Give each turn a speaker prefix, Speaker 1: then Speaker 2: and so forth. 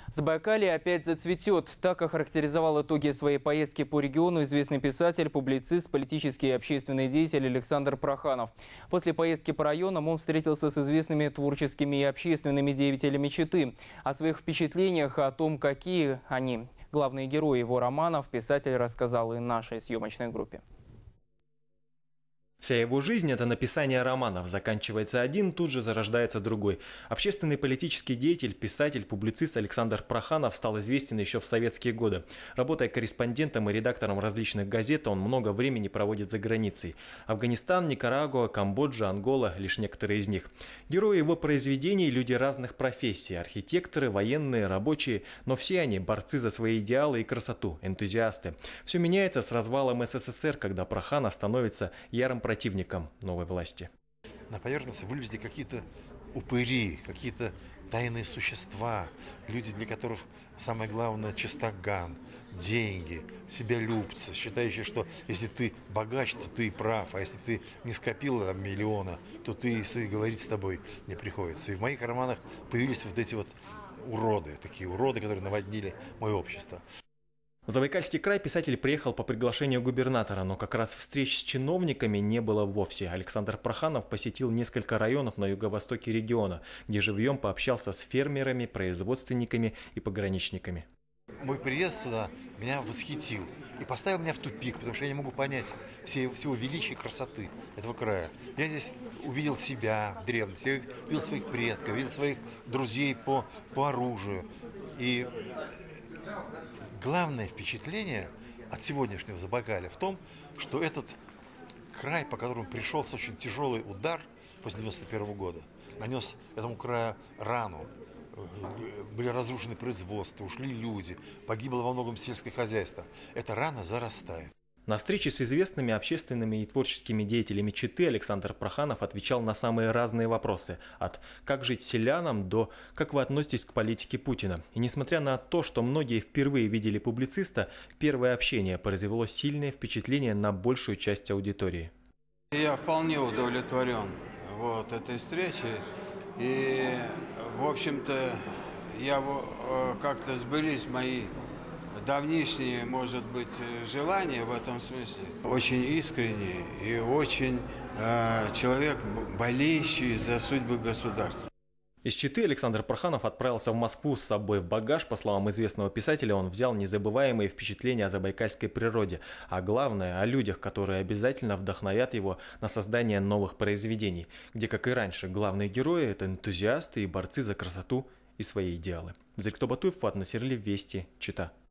Speaker 1: Забайкалье опять зацветет. Так охарактеризовал итоги своей поездки по региону известный писатель, публицист, политический и общественный деятель Александр Проханов. После поездки по районам он встретился с известными творческими и общественными деятелями Читы. О своих впечатлениях, о том, какие они главные герои его романов, писатель рассказал и нашей съемочной группе.
Speaker 2: Вся его жизнь – это написание романов. Заканчивается один, тут же зарождается другой. Общественный политический деятель, писатель, публицист Александр Проханов стал известен еще в советские годы. Работая корреспондентом и редактором различных газет, он много времени проводит за границей. Афганистан, Никарагуа, Камбоджа, Ангола – лишь некоторые из них. Герои его произведений – люди разных профессий – архитекторы, военные, рабочие, но все они – борцы за свои идеалы и красоту, энтузиасты. Все меняется с развалом СССР, когда Проханов становится ярым противником новой власти.
Speaker 3: На поверхность вылезли какие-то упыри, какие-то тайные существа, люди, для которых самое главное – чистоган, деньги, себялюбцы, считающие, что если ты богач, то ты прав, а если ты не скопил там миллиона, то ты говорить с тобой не приходится. И в моих романах появились вот эти вот уроды, такие уроды, которые наводнили мое общество.
Speaker 2: В Забайкальский край писатель приехал по приглашению губернатора, но как раз встреч с чиновниками не было вовсе. Александр Проханов посетил несколько районов на юго-востоке региона, где живьем пообщался с фермерами, производственниками и пограничниками.
Speaker 3: Мой приезд сюда меня восхитил и поставил меня в тупик, потому что я не могу понять всего величия и красоты этого края. Я здесь увидел себя в древности, я видел своих предков, видел своих друзей по оружию. И главное впечатление от сегодняшнего Забайкалья в том, что этот край, по которому пришелся очень тяжелый удар после 1991 года, нанес этому краю рану. Были разрушены производства, ушли люди, погибло во многом сельское хозяйство. Эта рана зарастает.
Speaker 2: На встрече с известными общественными и творческими деятелями Читы Александр Проханов отвечал на самые разные вопросы. От «как жить селянам» до «как вы относитесь к политике Путина?». И несмотря на то, что многие впервые видели публициста, первое общение произвело сильное впечатление на большую часть аудитории.
Speaker 4: Я вполне удовлетворен этой встречей. И, в общем-то, как-то сбылись мои давнишние, может быть, желания в этом смысле. Очень искренний и очень человек, болеющий за судьбы государства.
Speaker 2: Из Читы Александр Проханов отправился в Москву с собой в багаж. По словам известного писателя, он взял незабываемые впечатления о забайкальской природе, а главное – о людях, которые обязательно вдохновят его на создание новых произведений, где, как и раньше, главные герои – это энтузиасты и борцы за красоту и свои идеалы. Зарикто Батуев, Фуат Насерли, Вести, Чита.